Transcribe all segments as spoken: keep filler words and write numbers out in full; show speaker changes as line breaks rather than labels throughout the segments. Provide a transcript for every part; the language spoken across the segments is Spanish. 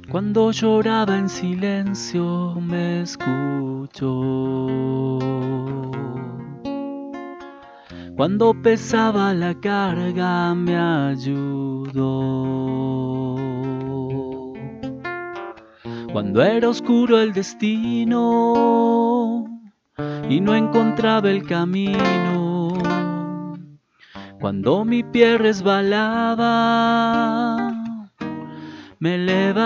Cuando lloraba en silencio me escuchó. Cuando pesaba la carga me ayudó. Cuando era oscuro el destino y no encontraba el camino. Cuando mi pie resbalaba me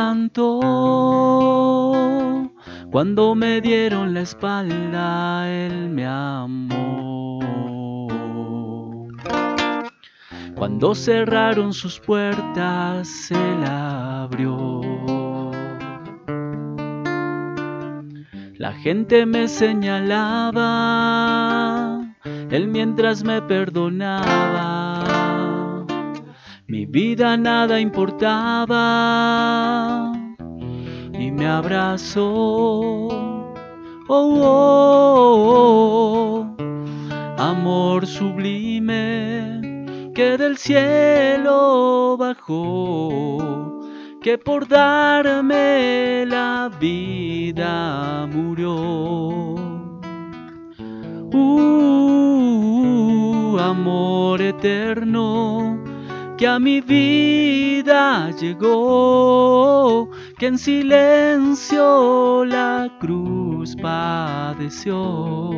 levantó. Cuando me dieron la espalda él me amó. Cuando cerraron sus puertas él abrió. La gente me señalaba, él mientras me perdonaba. Mi vida nada importaba y me abrazó. Oh, oh, oh, amor sublime que del cielo bajó, que por darme la vida murió. Uh, amor eterno que a mi vida llegó, que en silencio la cruz padeció.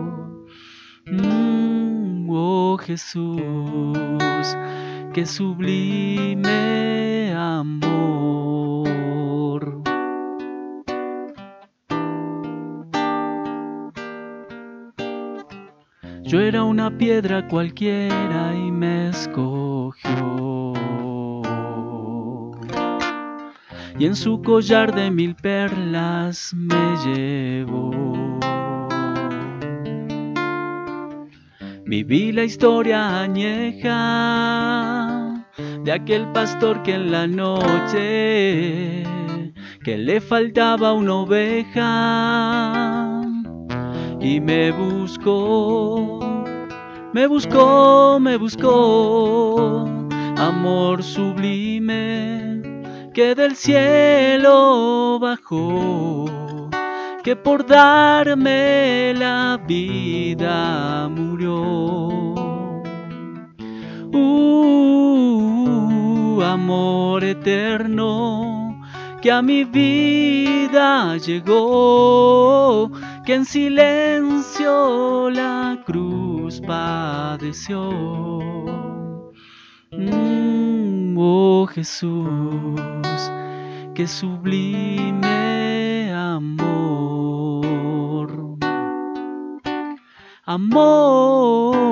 Mm, oh Jesús, qué sublime amor. Yo era una piedra cualquiera y me escogió, y en su collar de mil perlas me llevó. Viví la historia añeja de aquel pastor que en la noche que le faltaba una oveja y me buscó, me buscó, me buscó, amor sublime que del cielo bajó, que por darme la vida murió. Uh, amor eterno que a mi vida llegó, que en silencio la cruz padeció. Mm, oh Jesús, qué sublime amor. Amor.